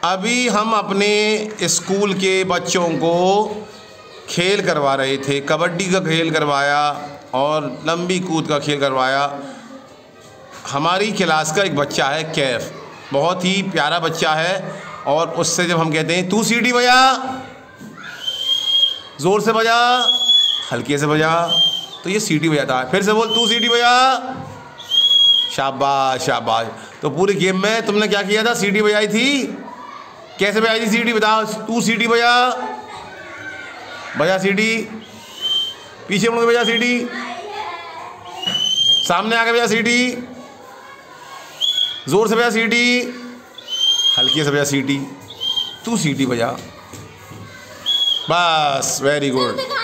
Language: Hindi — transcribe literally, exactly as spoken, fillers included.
अभी हम अपने स्कूल के बच्चों को खेल करवा रहे थे, कबड्डी का खेल करवाया और लंबी कूद का खेल करवाया। हमारी क्लास का एक बच्चा है कैफ, बहुत ही प्यारा बच्चा है, और उससे जब हम कहते हैं तू सीटी बजा, ज़ोर से बजा, हल्के से बजा, तो ये सीटी बजाता है। फिर से बोल तू सीटी बजा, शाबाश शाबाश। तो पूरे गेम में तुमने क्या किया था? सीटी बजाई थी। कैसे बजाई थी सीटी बताओ? तू सीटी बजा, बजा सीटी, पीछे मुड़ के बजा सीटी, सामने आके बजा सीटी, जोर से बजा सीटी, हल्के से बजा सीटी, तू सीटी बजा, बस। Very good.